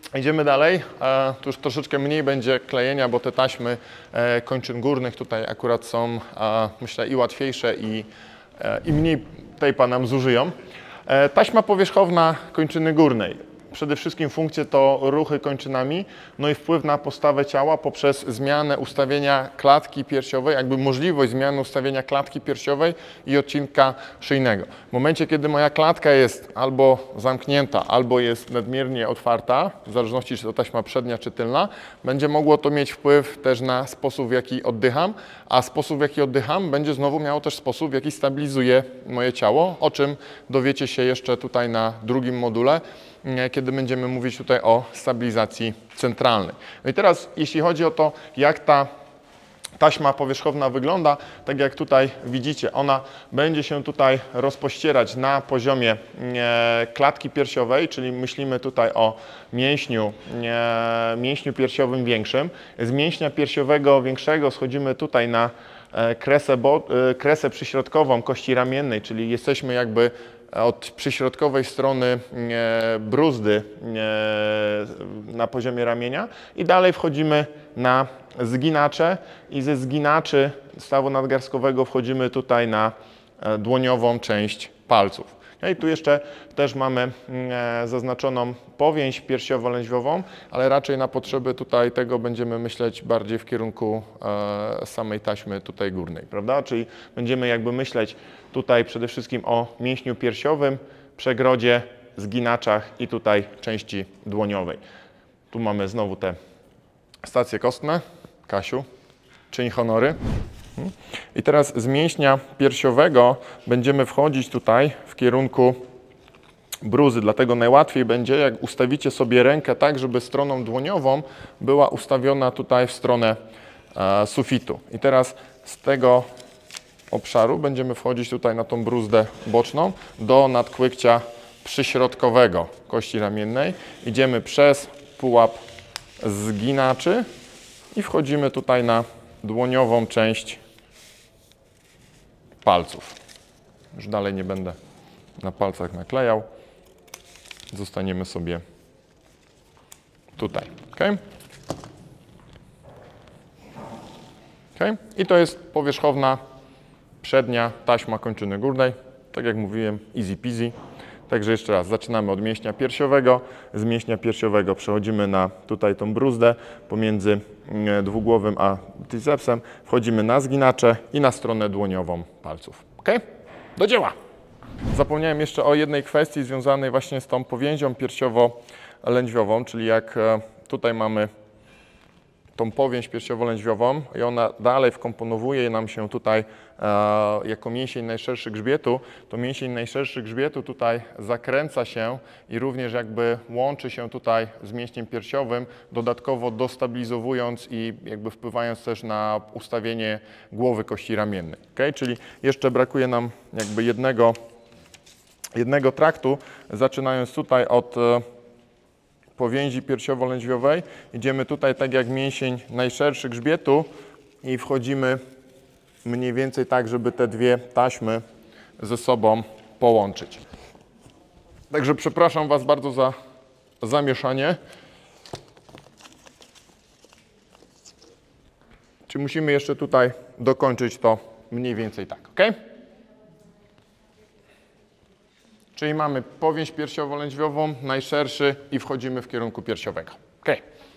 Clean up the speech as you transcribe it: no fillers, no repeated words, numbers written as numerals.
Idziemy dalej. Tu już troszeczkę mniej będzie klejenia, bo te taśmy kończyn górnych tutaj akurat są, myślę, i łatwiejsze, i mniej tejpa nam zużyją. Taśma powierzchowna kończyny górnej. Przede wszystkim funkcje to ruchy kończynami, no i wpływ na postawę ciała poprzez zmianę ustawienia klatki piersiowej, jakby możliwość zmiany ustawienia klatki piersiowej i odcinka szyjnego. W momencie, kiedy moja klatka jest albo zamknięta, albo jest nadmiernie otwarta, w zależności czy to taśma przednia czy tylna, będzie mogło to mieć wpływ też na sposób, w jaki oddycham, a sposób, w jaki oddycham, będzie znowu miało też sposób, w jaki stabilizuje moje ciało, o czym dowiecie się jeszcze tutaj na drugim module, kiedy będziemy mówić tutaj o stabilizacji centralnej. No i teraz, jeśli chodzi o to, jak ta taśma powierzchowna wygląda, tak jak tutaj widzicie, ona będzie się tutaj rozpościerać na poziomie klatki piersiowej, czyli myślimy tutaj o mięśniu piersiowym większym. Z mięśnia piersiowego większego schodzimy tutaj na kresę przyśrodkową kości ramiennej, czyli jesteśmy jakby od przyśrodkowej strony bruzdy na poziomie ramienia i dalej wchodzimy na zginacze i ze zginaczy stawu nadgarstkowego wchodzimy tutaj na dłoniową część palców. I tu jeszcze też mamy zaznaczoną powięź piersiowo-lędźwiową, ale raczej na potrzeby tutaj tego będziemy myśleć bardziej w kierunku samej taśmy tutaj górnej, prawda? Czyli będziemy jakby myśleć tutaj przede wszystkim o mięśniu piersiowym, przegrodzie, zginaczach i tutaj części dłoniowej. Tu mamy znowu te stacje kostne. Kasiu, czyń honory. I teraz z mięśnia piersiowego będziemy wchodzić tutaj w kierunku bruzy, dlatego najłatwiej będzie, jak ustawicie sobie rękę tak, żeby stroną dłoniową była ustawiona tutaj w stronę sufitu. I teraz z tego obszaru będziemy wchodzić tutaj na tą bruzdę boczną do nadkłykcia przyśrodkowego kości ramiennej. Idziemy przez pułap zginaczy i wchodzimy tutaj na dłoniową część palców. Już dalej nie będę na palcach naklejał. Zostaniemy sobie tutaj. Okay? Okay? I to jest powierzchowna przednia taśma kończyny górnej. Tak jak mówiłem, easy peasy. Także jeszcze raz, zaczynamy od mięśnia piersiowego. Z mięśnia piersiowego przechodzimy na tutaj tą bruzdę pomiędzy dwugłowym a tricepsem. Wchodzimy na zginacze i na stronę dłoniową palców. Ok? Do dzieła! Zapomniałem jeszcze o jednej kwestii związanej właśnie z tą powięzią piersiowo-lędźwiową, czyli jak tutaj mamy tą powięź piersiowo-lędźwiową i ona dalej wkomponowuje nam się tutaj jako mięsień najszerszy grzbietu, to mięsień najszerszy grzbietu tutaj zakręca się i również jakby łączy się tutaj z mięśniem piersiowym, dodatkowo dostabilizowując i jakby wpływając też na ustawienie głowy kości ramiennej. Okay? Czyli jeszcze brakuje nam jakby jednego traktu, zaczynając tutaj od powięzi piersiowo-lędźwiowej. Idziemy tutaj tak jak mięsień najszerszy grzbietu i wchodzimy mniej więcej tak, żeby te dwie taśmy ze sobą połączyć. Także przepraszam Was bardzo za zamieszanie. Czy musimy jeszcze tutaj dokończyć to mniej więcej tak, ok? Czyli mamy powięź piersiowo-lędźwiową, najszerszy i wchodzimy w kierunku piersiowego. Ok.